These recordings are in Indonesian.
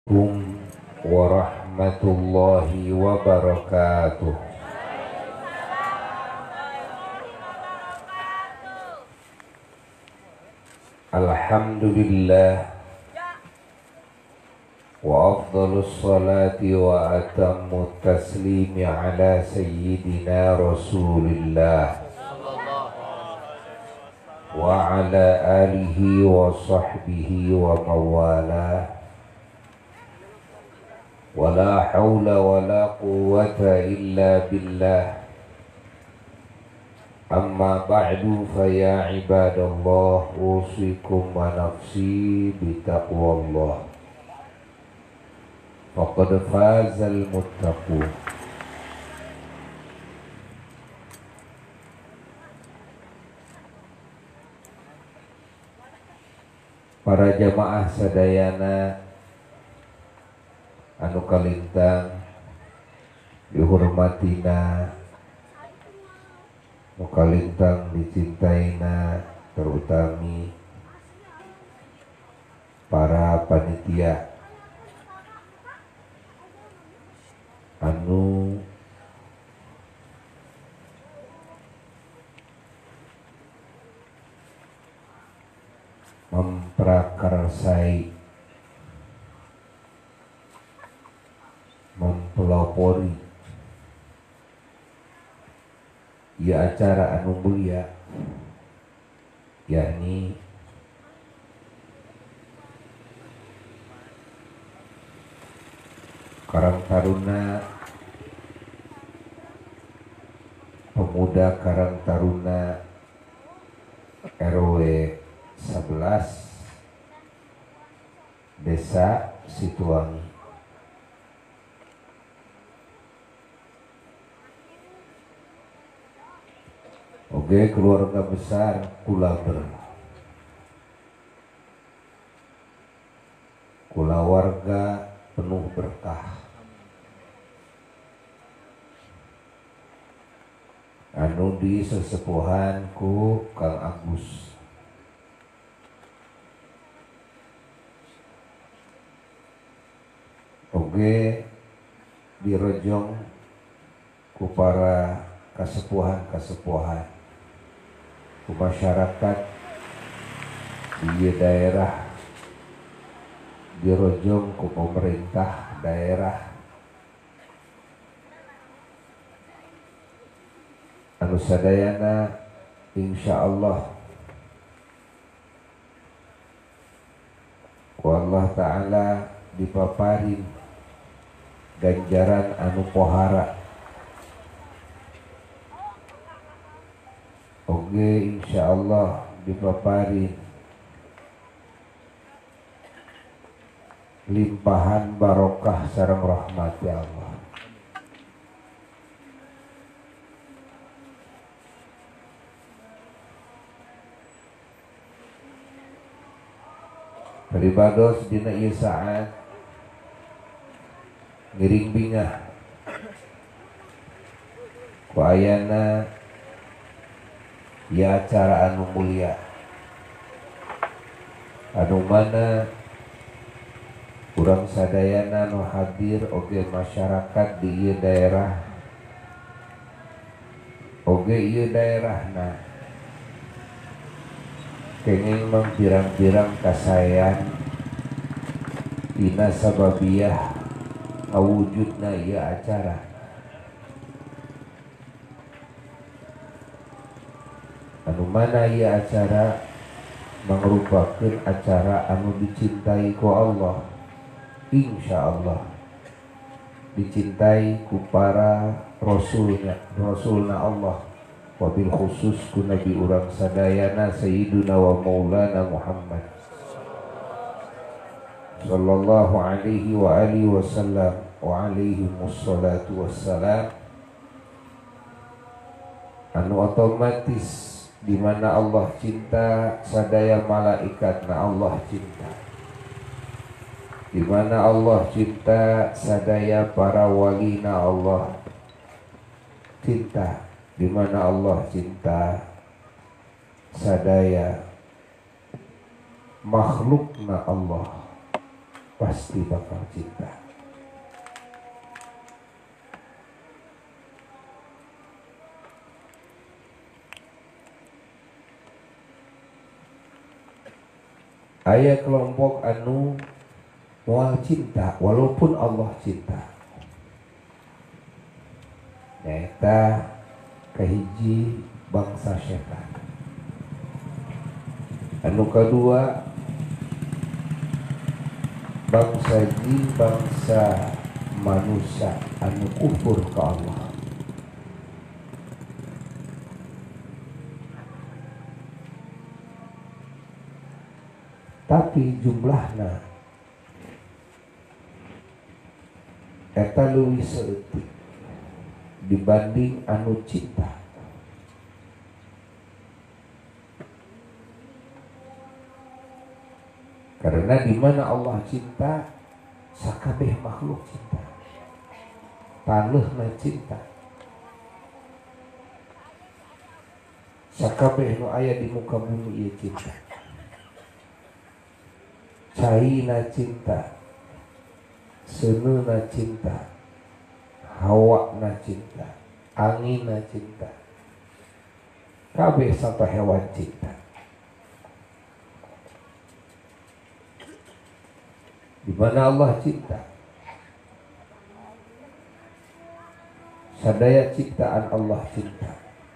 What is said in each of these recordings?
Assalamualaikum warahmatullahi wabarakatuh. Alhamdulillah wa afdhalus salati wa atammu taslimi ala sayyidina Rasulillah wa ala alihi wa sahbihi wa mawalah. Wala hawla wala quwwata illa billah. Amma ba'du fa ya ibadallah, usikum wa nafsi bitaqwallah. Faqad fazal muttaqun. Para jamaah sadayana anu kalintang dihormatina, anu kalintang dicintaina, terutami para panitia anu memprakarsai, mempelopori ya acara anu mulia, yakni Karang Taruna, pemuda Karang Taruna RW 11 Desa Situangi. Oke, keluarga besar Kulaber, kulawarga penuh berkah anu di sesepuhan ku Kang Agus. Oke, dirojong ku para kasepuhan-kasepuhan, ku masyarakat di daerah, dirojong ku pemerintah daerah anu sadayana insyaallah ku Allah Ta'ala dipaparin ganjaran anu pohara. Oke, insyaallah dipaparin limpahan barokah sareng rahmat ya Allah. Beribados dina ieu saat ngiring bingah ku ayana ya acara anu mulia anu mana urang sadayana nu hadir oge masyarakat di ieu daerah, oge ieu daerahna kenging mangpirang-pirang kasayan tina sababiyah awujudna ieu acara. Anu mana ieu acara mangrupakeun acara anu dicintai ku Allah, insyaallah dicintai ku para rasulna Allah, wabil khusus ku nabi urang sadayana sayyiduna wa maulana Muhammad sallallahu alaihi wa alihi wasallam wa alaihi wassalatu wassalam, anu otomatis di mana Allah cinta sadaya malaikatna Allah cinta, di mana Allah cinta sadaya para walina Allah cinta, di mana Allah cinta sadaya makhlukna Allah pasti bakal cinta. Aya kelompok anu moal cinta walaupun Allah cinta. Nyata kahiji bangsa setan. Anu kedua bangsa jin, bangsa manusia anu kufur ke Allah. Tapi jumlahna eta leuwih seutik dibanding anu cinta. Karena di mana Allah cinta, sakabeh makhluk cinta. Taneuhna cinta. Sakabeh nu aya di muka bumi ieu cinta. Caina cinta, seuneuna cinta, hawana cinta, angina cinta, kabeh sampai hewan cinta. Di mana Allah cinta, sadaya ciptaan Allah cinta.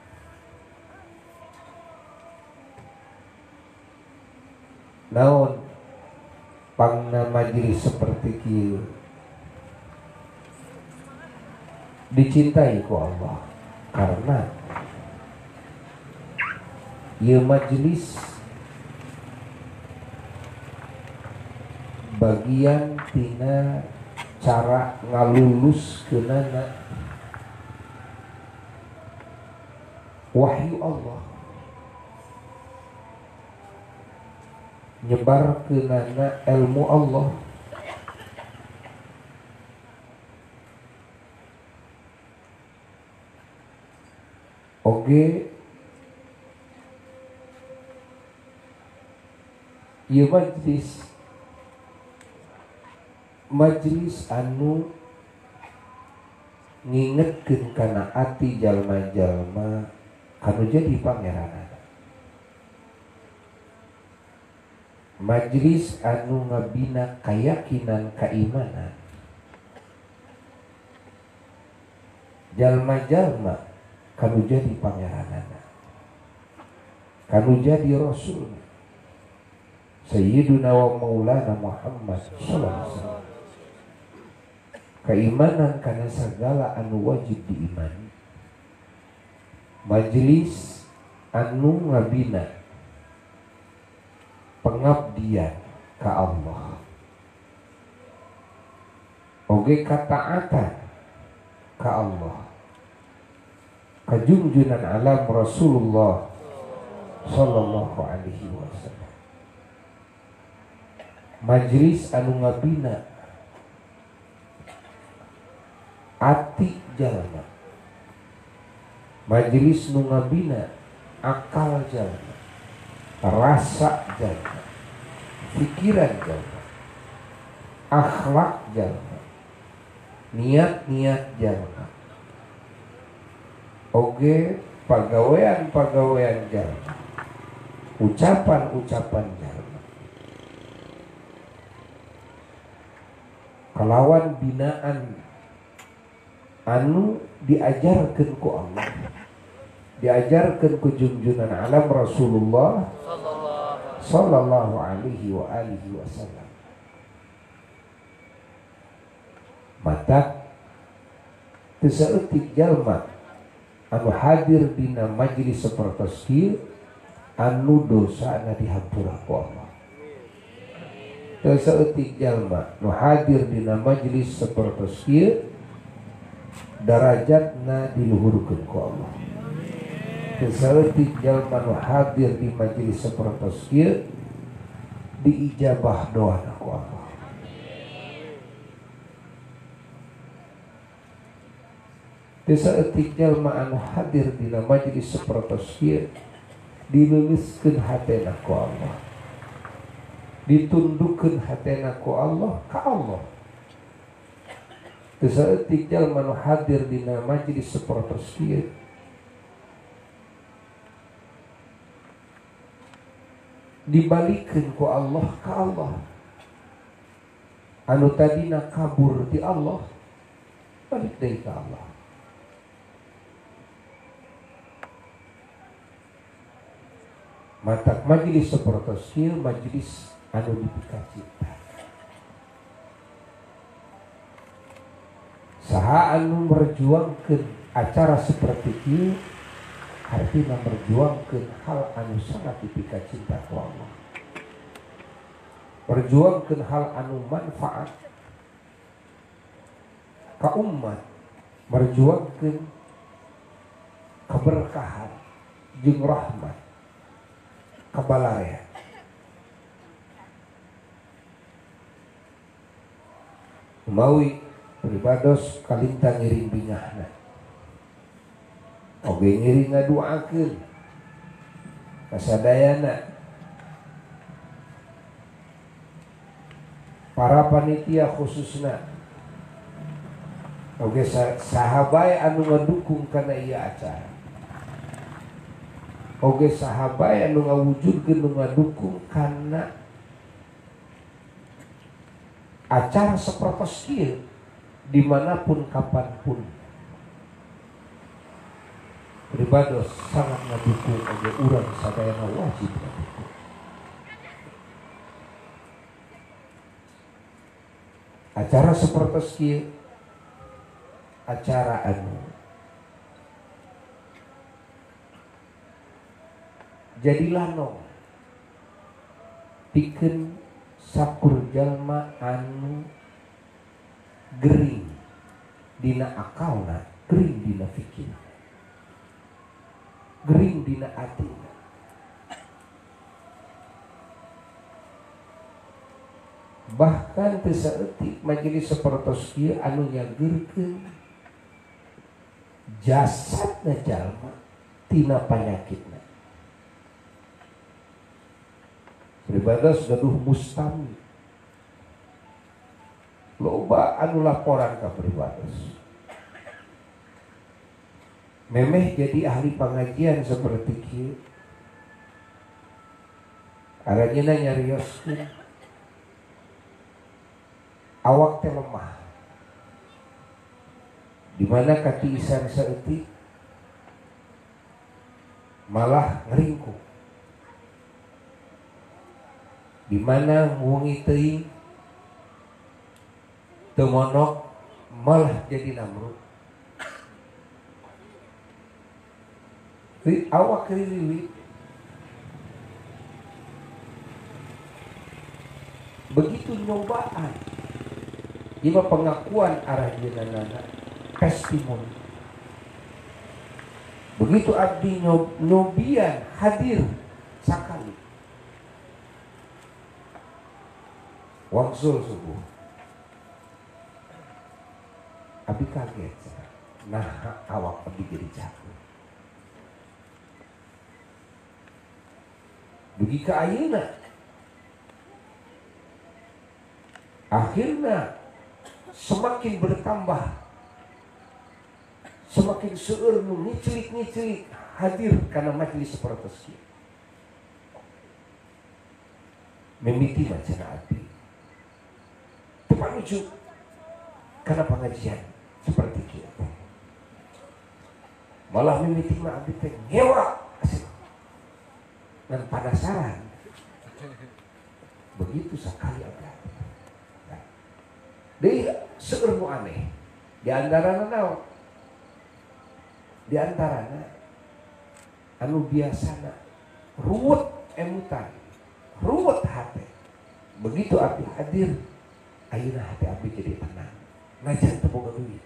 Naon pangna majelis seperti kieu dicintai ku Allah karena ieu majelis bagian tina cara ngalulus-keunana wahyu Allah, nyebar keunana ilmu Allah. Oge ieu majelis anu ngingetkeun kana ati jalma-jalma anu jadi pangeranana. Majelis anu ngabina keyakinan keimanan jalma-jalma kanu jadi pangeranana, kanu jadi rasul Sayyiduna wa Maulana Muhammad sallallahu alaihi wasallam. Keimanan kana segala anu wajib diimani. Majelis anu ngabina pengabdian ka Allah, oge kataatan ka Allah, kajungjunan alam Rasulullah sallallahu alaihi wasallam. Majelis anu ngabina ati jalma, majelis nu ngabina akal jalma, rasa jalma, pikiran jalma, akhlak jalma, niat-niat jalma, oge pagawean-pagawean jalma, ucapan-ucapan jalma. Kalawan binaan anu diajarkeun ku Allah, diajarkeun ku junjunan alam Rasulullah sallallahu alaihi wa alihi wasallam. Mata teu saeutik jalma anu hadir dina majelis sapertos kieu anu dosana dihampura ku Allah. Teu saeutik jalma nu hadir dina majelis sapertos kieu darajatna diluhurkeun ku Allah. Teu saeutik jalma nu hadir di majelis sapertos kieu diijabah doana ku Allah. Teu saeutik jalma anu hadir dina majelis sapertos kieu dileuliskeun hatena ku Allah. ditundukkeun hatena ku Allah ka Allah. Teu saeutik jalma nu hadir dina majelis sapertos kieu dibalikeun ku Allah ka Allah. Anu tadina kabur di Allah balik deui ka Allah. Matak majelis sapertos kieu majelis anu dipika cinta. Saha anu merjuangkeun acara seperti ieu artina merjuangkeun hal anu sangat dipika cinta ku Allah. Merjuangkeun hal anu manfaat ka umat, merjuangkeun keberkahan jeung rahmat kabalaya. Mawi pribados kalintang ngiring bingahna oge ngiring ngaduakeun kasadayana para panitia khususna oge saha bae anu ngadukung kana ieu acara, oge saha bae anu ngawujudkeun nu ngadukung kana acara sapertos kieu dimanapun kapanpun. Pribados sangat ngadukung oge urang sadayana wajib ngadukung. Acara sapertos kieu acara anu jadilah no pikeun sakur jalma anu gering dina akalna, gering dina fikir, gering dina atina. Bahkan teu saeutik majelis sapertos kieu anu nyageurkeun jasadna jalma tina panyakitna. Pribados gaduh mustami. Loba anu laporan ka pribados. Memeh jadi ahli pengajian seperti kieu. Aranjeunna nyarioskeun awak teh lemah. Di mana katiisan saeutik malah ngeringkuk. Di mana nguungi teuing teu monok malah jadi namrud. Awak ririwit. Begitu nyobaan. Ieu pengakuan aranjeunna testimoni. Begitu abdi nyobian hadir sakali. Wangsul subuh. Abdi kaget. Nah awak abdi jadi jago. Dugi ka ayeuna. Akhirnya semakin bertambah, semakin seueur nu ngicilik-ngicilik hadir kana majelis sapertos kieu. Mimiti macana abdi. Panuju karena pengajian seperti itu. Malah mimiti mah abdi teh ngewa dan penasaran. Begitu sekali abdi. Deui seueur nu aneh. Di antarana naon? Di antarana anu biasana ruwet emutan, ruwet hate. Begitu abdi hadir ayeuna hati abdi jadi tenang. Najan teu boga duit.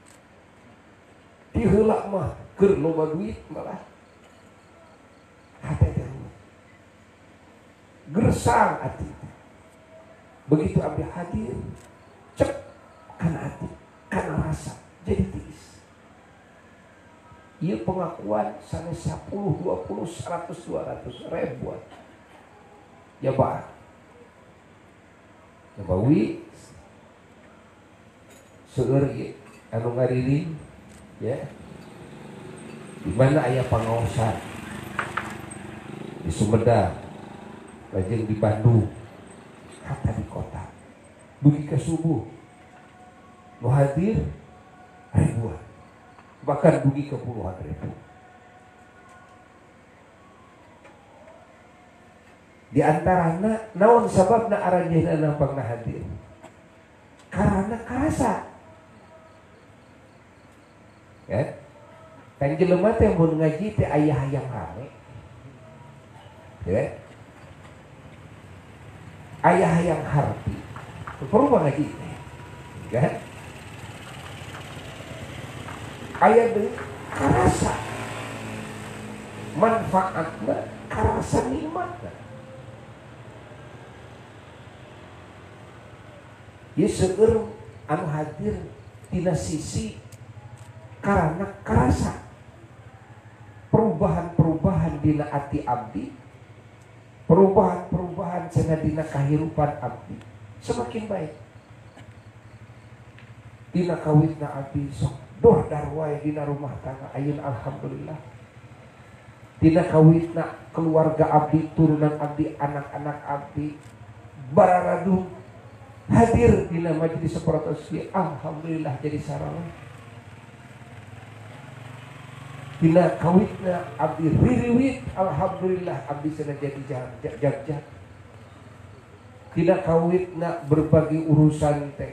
Di heula mah keur loba duit malah hati teh gersang ati. Begitu abdi hadir cek kana ati, kana rasa jadi tiis. Ieu pengakuan sanes 10, 20, 100, 200 ribuan. Ya bah. Nabawi seueur anu ngariring ya. Di mana aya pangaosan di Sumedang, lajeng di Bandung, kata di kota. Dugi ke subuh, nu hadir ribuan, bahkan dugi ke puluhan ribu. Di antaranya, naon sababna aranjeunna nampakna hadir? Karena karasa. Ya. Kan jelema teh mun ngaji teh aya hayang rame. Ya. Aya hayang harti. Perlu ngaji teh. Ya. Aya deui karasa. Manfaatna karasa nikmatna. Ieu seueur anu hadir tina sisi karena karasa perubahan-perubahan dina ati abdi, perubahan-perubahan cenah dina kahirupan abdi semakin baik. Dina kawitna abdi sok dor-dar wae dina rumah tangga ayeuna alhamdulillah. Dina kawitna keluarga abdi, turunan abdi, anak-anak abdi bararadu hadir dina majelis sapertos ieu alhamdulillah jadi sarana. Dina kawitna abdi ririwit alhamdulillah abdi cenah jadi jag-jag. Dina kawitna berbagi urusan teh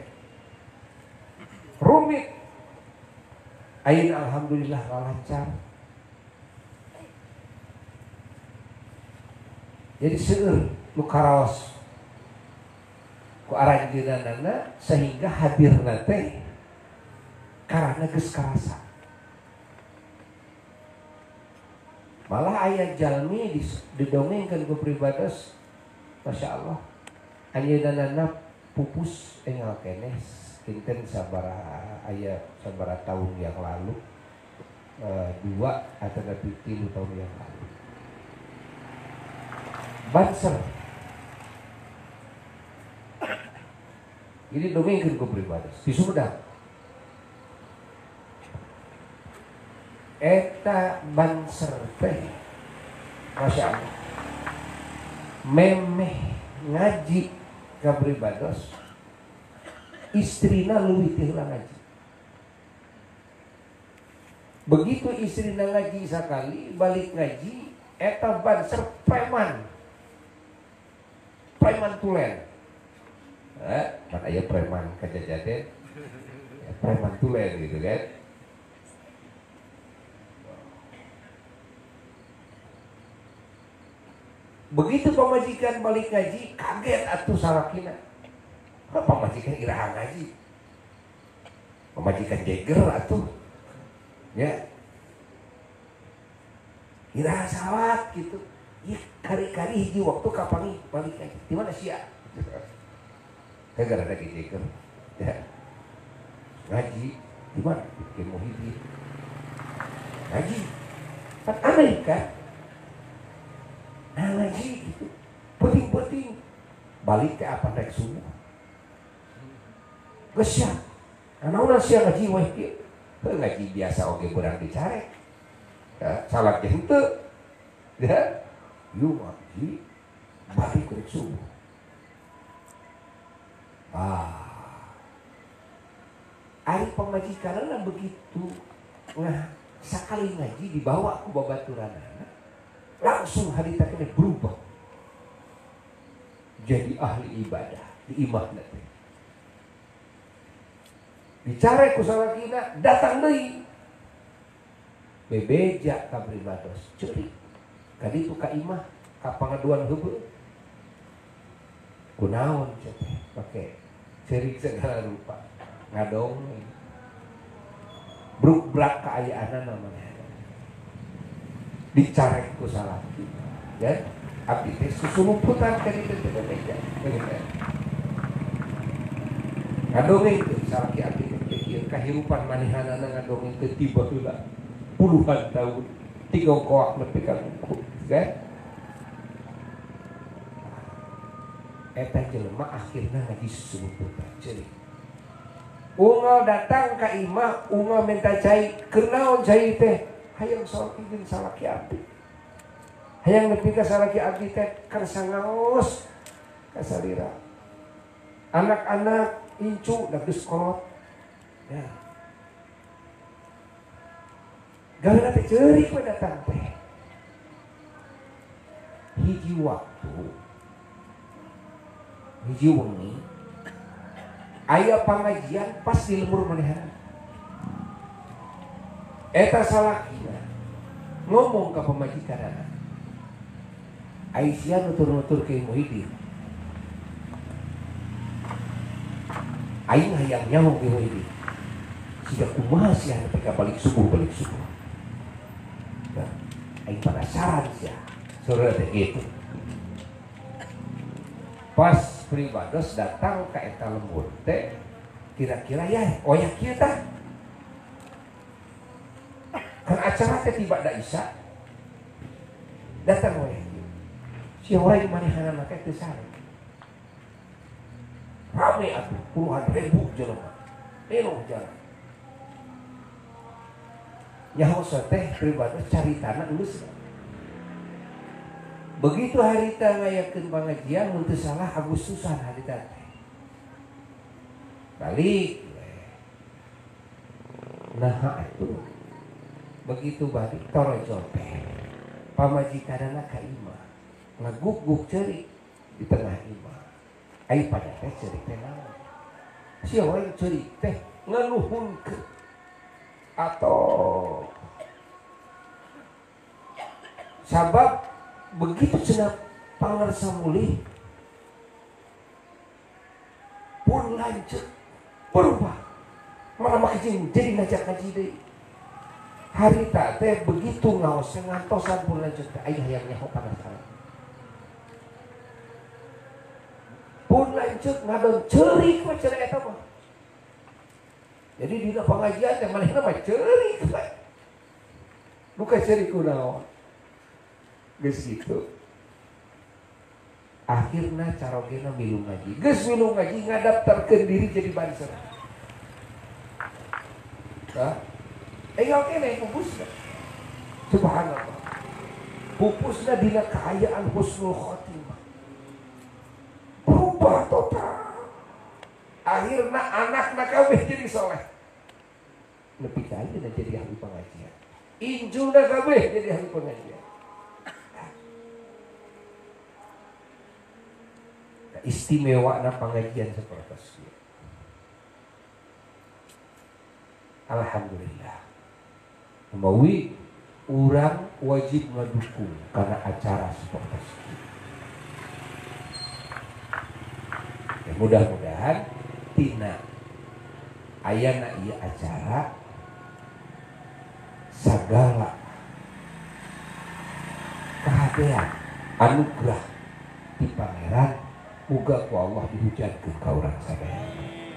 rumit ayeuna alhamdulillah lancar. Jadi seueur nu karaos ku aranjeunana sehingga hadirna teh karana geus karasa. Malah aya jalmi didongengkeun ku pribados, masya Allah, ayeunana pupus enggal keneh kinten sabaraha aya sabaraha tahun yang lalu, 2 atau 3 tahun yang lalu. Banser. Ini dongengkeun ku pribados di Sumedang. Eta banser teh masya Allah memeh ngaji ka pribados istrina leuwih ti heula ngaji. Begitu istrina ngaji sakali balik ngaji eta banser preman tulen. Kan aya preman kajajaden ya, preman tulen gitu kan. Begitu pamajikan balik ngaji, kaget atuh salakina. Pamajikan iraha ngaji. Pamajikan jeger atuh. Ya. Iraha salat gitu. Ih, kari-kari hiji waktu kapangi balik ngaji. Di mana sia? Gara-gara lagi jeger. Ya. Ngaji di mana? Di Muhyiddin. Ngaji. Kan aneh kan? Nah ngaji gitu, penting-penting. Balik ke apa naik subuh. Gesya, naon sia ngaji weh kieu. Ngaji biasa oge beurang dicarek. Ya, salat ge henteu. Ya. Yu ngaji balik ke subuh. Ari pamajikanana begitu. Nah, sakali ngaji dibawa ku babaturanana. Langsung harita kena berubah jadi ahli ibadah di imahna teh. Dicare ku salakina datang deui bebeja ka pribados ceurik kaditu ka imah ka pangaduan heubeul kunaon cenah pake ceurik segala rupa ngadong bruk-brak kaayaanna namanya dicarek ku salaki ya abdi teh susulumputan ka ditu teh bebeja ngadongeng teh salaki abdi teh ieu kahirupan manehanana ngadongeng teh tiba heula puluhan tahun tiga koak nepi ka buku kan eta jelema akhirna ngaji susumputan ceurik. Unggal datang ka imah, unggal minta cai, keur naon cai teh? Hayang salat izin salaki abdi. Hayang nepi ka salaki abdi teh keur sangaos ka salira. Anak-anak incu da geus kolot. Ya. Gaweuna teh ceurik we datang teh. Hiji waktu, hiji wengi aya pangajian pas di lembur manehna. Eta salakina ngomong ka pamajikanana. Aisyah nutur-nutur ke Muhyiddin. Aing hayang nyaho ke Muhyiddin. Siga kumaha sia nepi ka balik subuh. Nah, aing penasaran sia. Sore teh gitu. Pas pribados datang ke eta lembur teh kira-kira ya oyak kieu tah kan acara teh tiba da isya datang oyak kieu si orang manehna teh teu sare rame atuh puluhan ribu jelema penuh jalan nyaho teh pribados caritana geus. Begitu harita ngayakeun pangajian mun teu salah Agustusan harita teh. Balik. Nah atuh. Begitu balik torojol teh. Pamajikanana ka imah. Ngaguk-guk ceurik di tengah imah. Ai pada teh ceurik teh naon? Sia we ceurik teh nganuhunkeun atau sabab begitu cenah pangarsa mulih pun lanjut berubah malah makin jadi ngajak ngaji deui harita teh begitu ngaos ngantosan pun lanjut teh aya hayang nyaho panasaran pun lanjut ngadon ceurik we cenah eta mah jadi dina pangajian teh manehna mah ceurik we nu ka ceurik kunaon geus gitu. Akhirna carogena milu ngaji. Geus milu ngaji ngadaptarkeun diri jadi banser. Tah? Enggal keneh pupusna. Subhanallah. Pupusna dina kaayaan husnul khotimah. Berubah total. Akhirna anakna kabeh jadi soleh. Nepi ka ayeuna jadi ahli pengajian. Injuna kabeh jadi ahli pengajian. Istimewa na pengajian seperti itu. Alhamdulillah. Mawi urang wajib ngedukung karena acara seperti itu. Ya, mudah-mudahan tina ayana ieu acara sagala kahadean anugerah di pangeran muga ku Allah dihujankeun ka urang sadaya.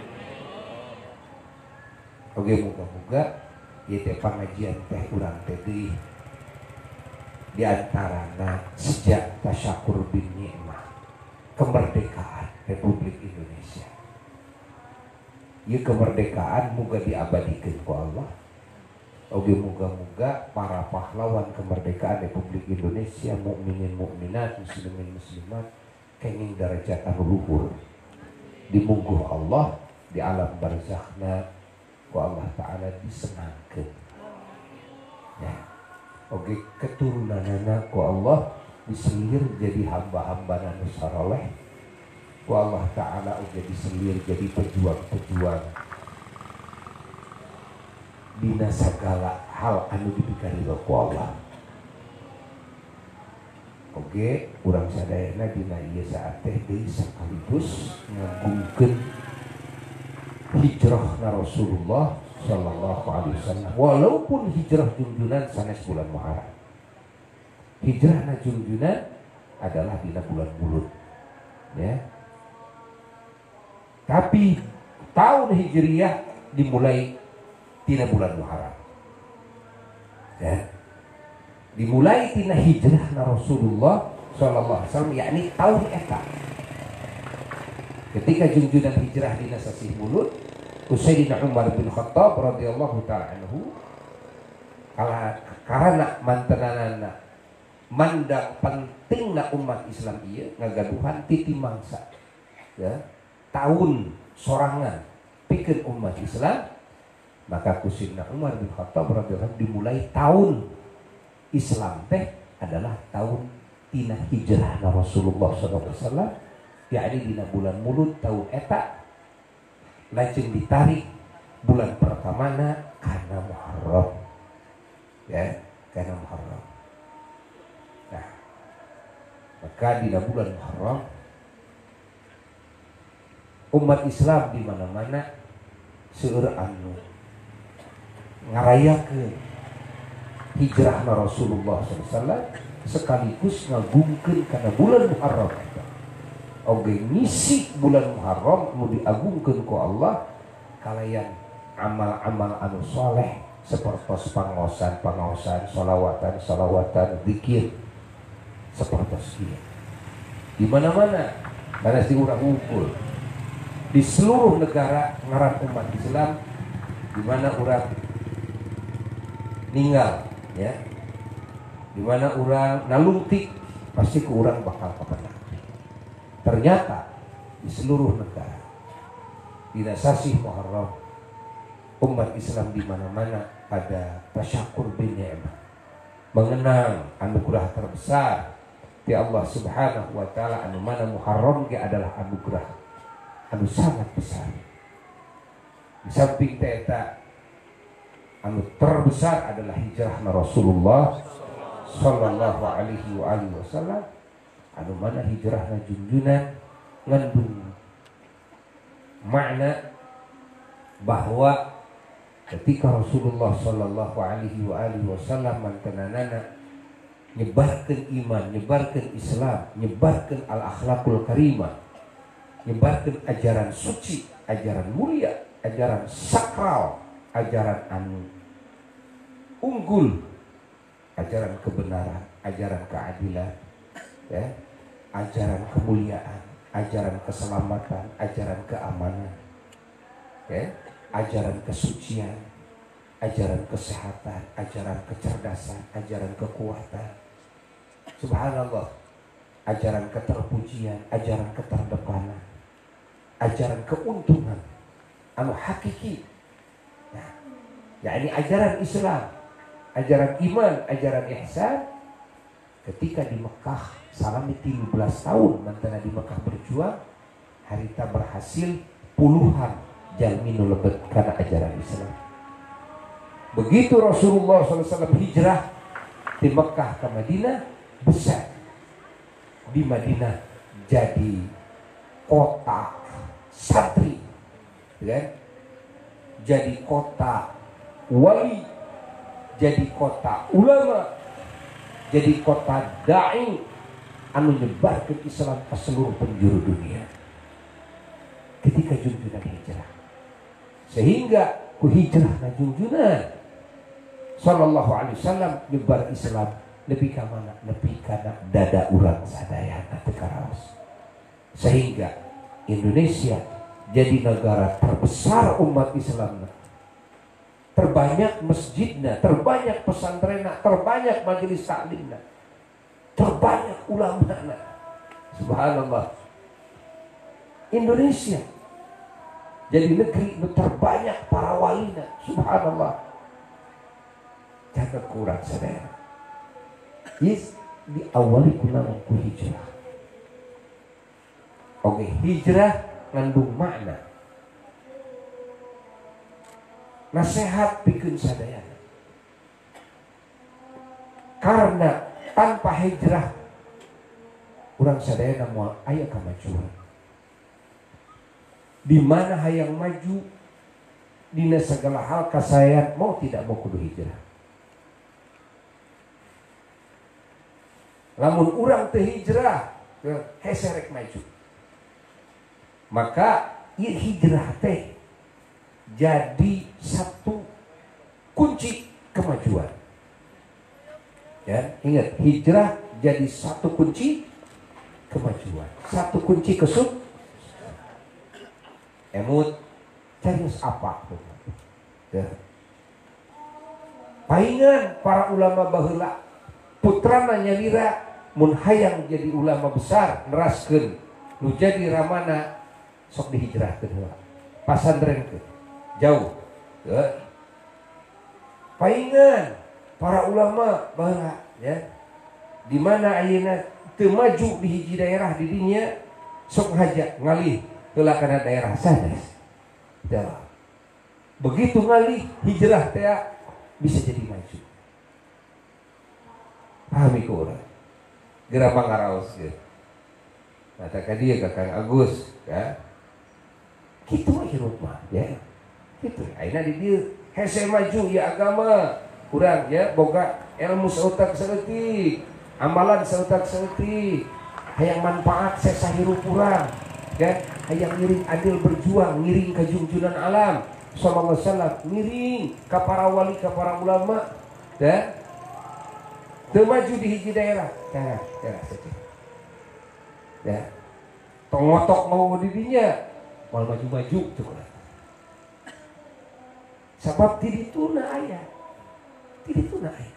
Oge muga-muga ieu teh pangajian teh urang teh deui di antarana sejak tasyakur bin nikmah kemerdekaan Republik Indonesia. Ieu kemerdekaan muga diabadikeun ku Allah. Oge muga-muga para pahlawan kemerdekaan Republik Indonesia mukminin mukminat muslimin muslimat kenging darajat anu luhur dimungguh Allah di alam barzakhna ku Allah Ta'ala disenangkeun ya oge keturunanana ku Allah diselir jadi hamba-hamba anu saleh ku Allah Ta'ala oge diselir jadi pejuang-pejuang dina sagala hal anu dipikaridho ku Allah. Oge urang sadayana dina ieu saat teh deui sakaligus ngagungkeun hijrahna Rasulullah sallallahu alaihi wasallam walaupun hijrah junjunan sanes bulan Muharram. Hijrahna junjunan adalah dina bulan Mulud. Ya. Tapi tahun Hijriyah dimulai dina bulan Muharram. Ya. Dimulai tina hijrah na Rasulullah sallallahu alaihi wasallam yakni tahun eta Ketika junjungan hijrah dina sasih mulut, Sayyidina Umar bin Khattab radhiyallahu ta'ala anhu karena mantenanana mandang pentingna umat Islam ieu ngagaduhan titi mangsa ya tahun sorangan pikeun umat Islam, maka Sayyidina Umar bin Khattab radhiyallahu anhu dimulai tahun Islam teh adalah tahun tina hijrah Rasulullah SAW, yakni dina bulan Mulud tahun eta lajeng ditarik bulan pertamana kana Muharram ya, kana Muharram. Nah, maka dina bulan Muharram umat Islam di mana-mana seueur anu ngarayakeun hijrah Rasulullah SAW sekaligus ngagungkeun kana bulan Muharram. Oge ngisi bulan Muharram nu diagungkeun ku Allah kalayan amal-amal anu soleh seperti pangaosan, sholawatan, zikir seperti kieu. Di mana-mana karena si urang ngumpul di seluruh negara ngaran umat Islam di mana urang ninggal ya. Di mana urang nalungtik pasti ku urang bakal kapanah. Ternyata di seluruh negara di sasih Muharram umat Islam di mana-mana pada tasyakur bin ni'mah, mengenang anugerah terbesar di Allah Subhanahu wa taala, anu mana Muharram ge adalah anugerah anu sangat besar. Di samping eta anu terbesar adalah hijrah Rasulullah sallallahu alaihi wasallam, anu mana hijrahna junjunan ngandung makna bahwa ketika Rasulullah sallallahu alaihi wasallam mantenanana nyebarkeun iman, nyebarkeun Islam, nyebarkeun al-akhlaqul karimah, nyebarkeun ajaran suci, ajaran mulia, ajaran sakral, ajaran anu unggul, ajaran kebenaran, ajaran keadilan ya, ajaran kemuliaan, ajaran keselamatan, ajaran keamanan ya, ajaran kesucian, ajaran kesehatan, ajaran kecerdasan, ajaran kekuatan. Subhanallah, ajaran keterpujian, ajaran keterdepanan, ajaran keuntungan anu hakiki. Nah, yakni ajaran Islam, ajaran iman, ajaran ihsan. Ketika di Mekah salami 13 tahun mantena di Mekah berjuang, harita berhasil puluhan jalmi nu lebet karena ajaran Islam. Begitu Rasulullah SAW hijrah di Mekah ke Madinah, besar di Madinah jadi kota santri ya? Jadi kota wali, jadi kota ulama, jadi kota da'i anu nyebarkeun Islam ke seluruh penjuru dunia ketika junjunan hijrah. Sehingga ku hijrah na junjunan sallallahu alaihi wasallam nyebar Islam lebih ka mana, lebih kana dada urang sadayana teu karaos. Sehingga Indonesia jadi negara terbesar umat Islam, terbanyak masjidnya, terbanyak pesantrennya, terbanyak majelis taklimnya, terbanyak ulamanya. Subhanallah, Indonesia jadi negeri terbanyak para walina. Subhanallah, jangan kurang sadaya. Yes, diawali kunaon ku hijrah. Oke, hijrah ngandung makna nasihat pikeun sadayana. Karena tanpa hijrah urang sadayana moal aya kamajuan. Di mana hayang maju dina segala hal kasayan mau tidak mau kudu hijrah. Lamun urang teu hijrah, hese rek maju. Maka ieu hijrah teh jadi satu kunci kemajuan. Ya, ingat, hijrah jadi satu kunci kemajuan, satu kunci emut carius apa ya. Paingan para ulama baheula putrana nyalira mun hayang jadi ulama besar neraskeun nu jadi ramana sok dihijrahkeun heula pasantrenkeun jauh ya. Paingan para ulama baheula ya di mana ayeuna teu maju di hiji daerah di dinya sok haja ngalih heula kana daerah sanes. Ya. Begitu ngalih hijrah teh bisa jadi maju. Pahami ku urang. Geura pangaraos ge. Mata ka dieu ka Kang Agus, ya. Kitu mah hirup mah, ya. Kitu. Ayeuna di dieu hese maju ya agama. Urang ya boga ilmu sautak saeutik. Amalan sautak saeutik, hayang manfaat sesa hirup urang, ya, hayang ngiring adil berjuang, ngiring ka junjunan alam sallallahu alaihi wasallam, ngiring ka para wali, ka para ulama, ya. Teu maju di hiji daerah, ya saja. Ya. Tongotok mau di dinya, mal maju-maju cukup. Sabab tidituna aya. Tidituna aya.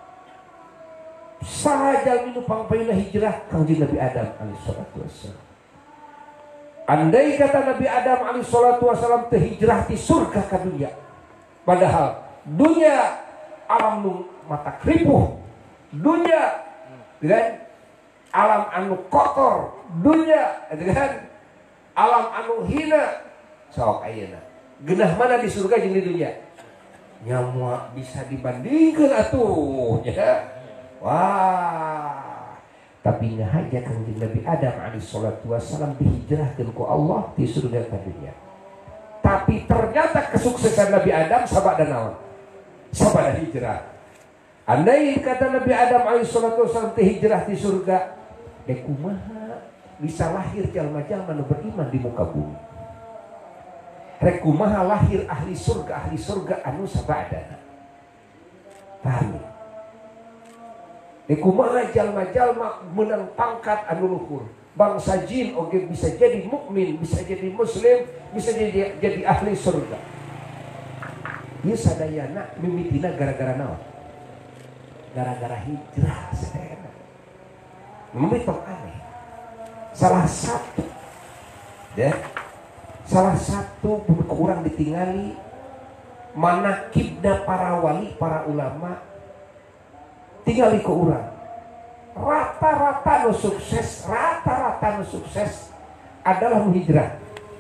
Sahaja minu pangpaina hijrah Kangjeng Nabi Adam alaihi salatu wassalam. Andai kata Nabi Adam alaihi salatu wassalam teh hijrah di surga ka dunia. Padahal dunia alam nu mata kripuh, dunia dengan alam anu kotor, dunia dengan alam anu hina. Sok ayeuna. Geunah mana di surga jeung di dunia? Nyawa bisa dibandingkeun atuh ya. Wah, tapi ngahaja Kangjeng Nabi Adam alaihi salatu wassalam dihijrahkeun ku Allah di surga ka dunia. Tapi ternyata kesuksesan Nabi Adam sabada naon? Sabada hijrah. Andai kata Nabi Adam alaihi salatu wassalam teh hijrah di surga, kumaha bisa lahir jalma-jalma nu beriman di muka bumi. Rek kumaha lahir ahli surga anu sabadana. Paham? Kumaha jalma-jalma menang pangkat anu luhur. Bangsa jin oge bisa jadi mukmin, bisa jadi muslim, bisa jadi ahli surga. Ieu sadayana mimitina gara-gara naon? Gara-gara hijrah sadayana. Mimitok aneh. Salah satu kurang ditingali manakibna para wali, para ulama tinggali ke urang. Rata-rata nu sukses adalah hijrah.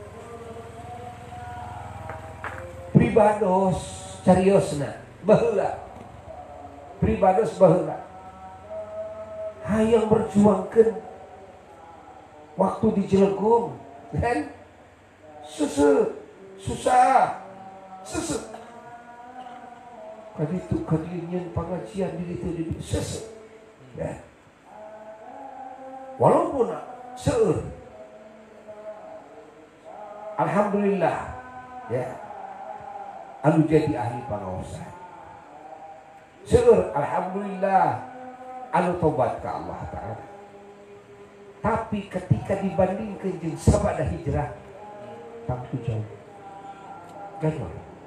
Pribados cariosna baheula. Pribados baheula. Hayang berjuangkeun waktu di Cilegon, kan? Susah. Kaditu kadieuan pengajian di ditu seseuh. Ya. Walaupun seueur. Alhamdulillah ya. Anu jadi ahli pangaosan. Seueur alhamdulillah anu tobat ka Allah Ta'ala. Tapi ketika dibandingkeun jeung sabada hijrah tangtu jauh. Gajah.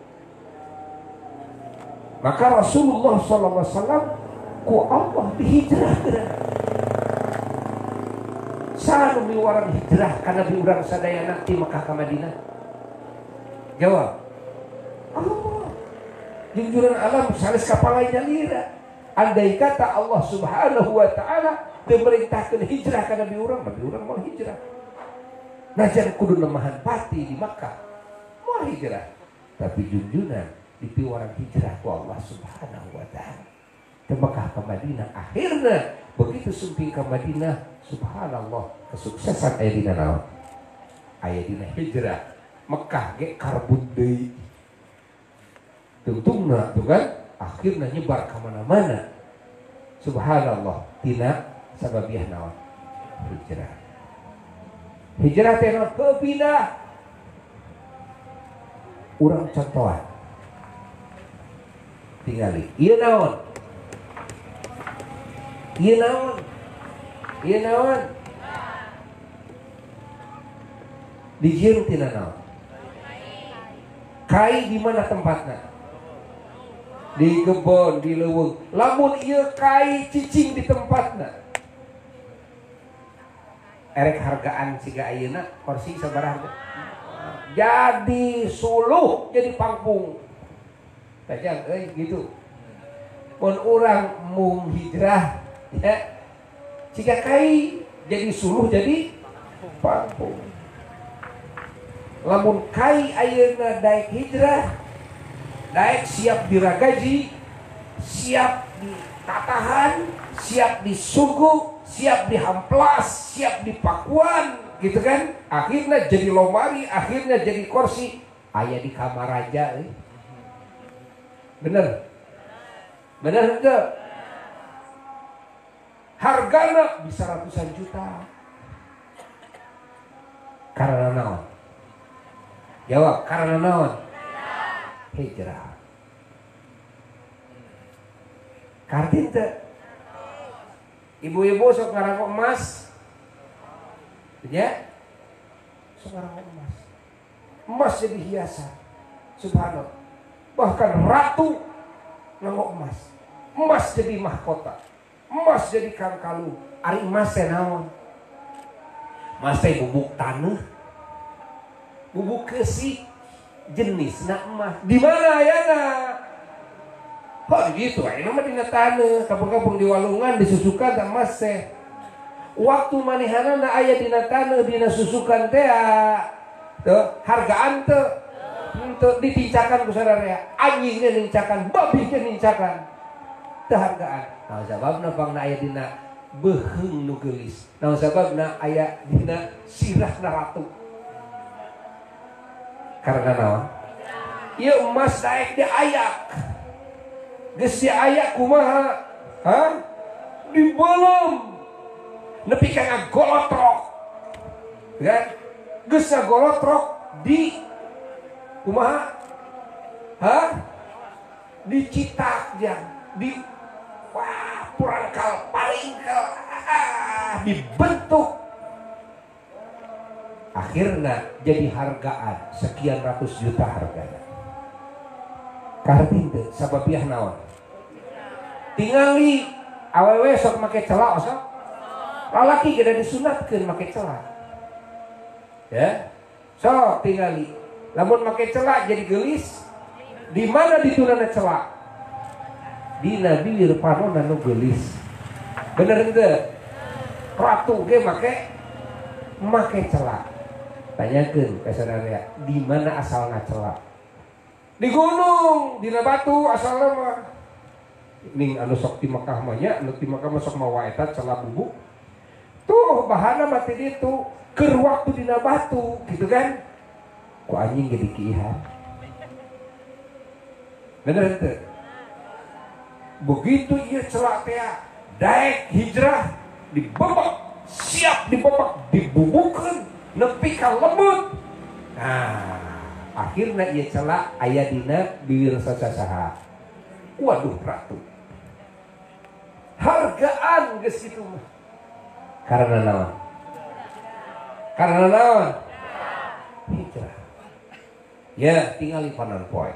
Maka Rasulullah SAW ku Allah dihijrahkeun. Sanu miwarang hijrah kana di urang sadayana ti Mekah ka Madinah? Jawab. Allah. Junjuran alam sales kapalainya lira. Andai kata Allah Subhanahu wa taala teu merintahkeun hijrah kana di urang mau hijrah. Najan kudu nemahan pati di Makkah mau hijrah. Tapi junjunan dipiwaran hijrah ku Allah Subhanahu wa taala. Ke Makkah ke Madinah akhirnya begitu sumping ke Madinah subhanallah kesuksesan aya dina naon? Aya dina hijrah. Makkah ge karbut deui. Tungtungna tuh kan akhirnya nyebar ke mana-mana. Subhanallah tina sababiah naon? Hijrah. Hijrah teh kepindah. Urang contohan. Tingali. Ieu naon? Dijieun tina naon? Kai di mana tempatnya? Di kebon, di leuweung. Lamun ieu kai cicing di tempatna. Erek hargaan siga ayeuna kursi sabaraha harga? Jadi suluh, jadi pangpung. Tajang gitu. Mun urang mung hijrah ya. Siga kai jadi suluh jadi pangpung. Lamun kai ayeuna daek hijrah, daek siap diragaji, siap ditatahan, siap disugu, siap dihamplas, siap dipakuan, gitu kan? Akhirnya jadi lomari, akhirnya jadi kursi, aya di kamar raja. Bener? Bener enggak? Hargana bisa ratusan juta. Karena naon? Jawab, karena naon? Hijrah. Kartin teh. Ibu-ibu sok ngarangkok emas. Ya? Sok ngarangkok emas. Emas jadi hiasan. Subhanallah. Bahkan ratu nganggok emas. Emas jadi mahkota. Emas jadi kangkalu. Ari emas teh naon? Emas teh bubuk tanah. Bubuk kesik jenis nak emas di mana ayana? Kok gitu? Ayana mah dina taneuh, kampung-kampung di walungan disusukan tak emas teh. Waktu manehana aya dina taneuh dina susukan teh teu hargaan teu teu ditincakan ku sadaya. Anjingna nincakan, babihna nincakan. Teu hargaan. Nah sababna pangna aya dina beuheung nu geulis. Nah sababna aya dina sirahna ratu. Karena naon? Ieu emas daek diayak. Geus diayak kumaha? Hah? Dibelem. Nepi ka ngagolotrok. Kan? Geus ngagolotrok di kumaha? Hah? Dicitak jang, di wah purangkal paringkal dibentuk. Akhirnya jadi hargaan sekian ratus juta harganya. Kartin teh sababiah naon? Tingali awewe sok make celak sok. Lalaki geda disunatkeun make celak. Ya. Sok tingali. Lamun make celak jadi geulis. Di mana ditunana celak? Dina bibir panonna nu geulis. Bener henteu? Ratu ge make celak. Tanyakeun ka sadaya, di mana asalna celak? Di gunung, dina batu asalna mah. Ning anu sok ti Mekah mah nya, anu ti Mekah mah sok mawa eta celak bubuk. Tuh bahanna mah ti ditu, keur waktu dina batu, gitu kan? Ku anjing jadi kiihan. Bener henteu? Begitu ieu celak teh daek hijrah dibebek, siap dibebek, dibubukeun. Nepi ka lembut. Nah, akhirnya ieu celak aya dina bibir sasaha. Waduh ratu. Hargaan geus kitu mah. Karena naon? Karena naon? Hijrah. Ya, tinggali panon poe.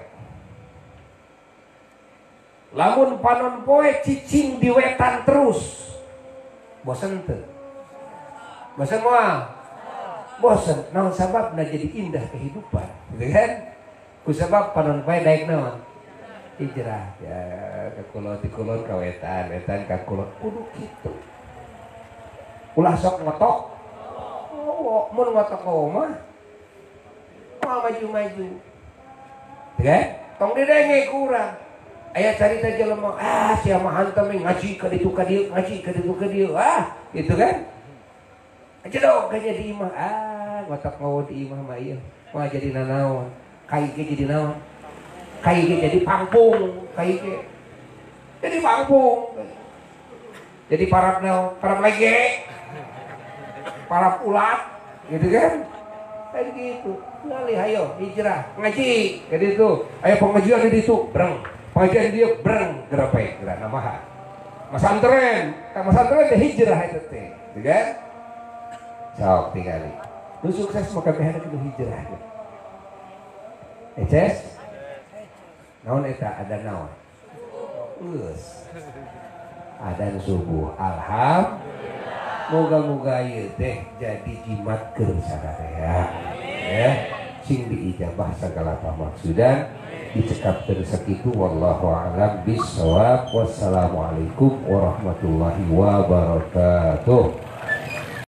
Lamun panon poe cicing di wetan terus. Bosen teu? Bosen moal? Bosan, naon sababna jadi indah kehidupan, gitu kan? Kusabab panon poe daek naon? Hijrah. Ya, kakulon ti kulon ka wetan, wetan ka kulon. Kudu kitu. Ulah sok ngotok. Oh, mun ngotok mah. Moal maju-maju. Kan? Tong didenge kurang. Aya carita jelema, sia mah hantam ngaji ka ditu ka dieu, ngaji ka ditu ka dieu. Gitu kan? Jedog ka jadi imah, ngotak ngawo di imah mah ieu. Mah jadi nanaon? Kai ge jadi naon? Kai ge jadi pangpung, kai ge jadi pangpung. Jadi parap naon? Parap lege. Parap ulat, gitu kan? Kayak gitu. Ngali hayo hijrah, ngaji ka ditu. Aya pengajian di ditu, breng. Pengajian dia breng, gerape, geura namaha. Masantren, ka masantren teh hijrah eta teh, gitu kan? Sok tinggali. Lu sukses maka behana kudu hijrah. Eces? Naon eta ada naon? Geus. Adan subuh. Alhamdulillah. Moga-moga ieu teh jadi jimat keur sadaya. Ya. Sing diijabah segala pamaksudan dicekapkeun sakitu wallahu a'lam bissawab. Wassalamualaikum warahmatullahi wabarakatuh.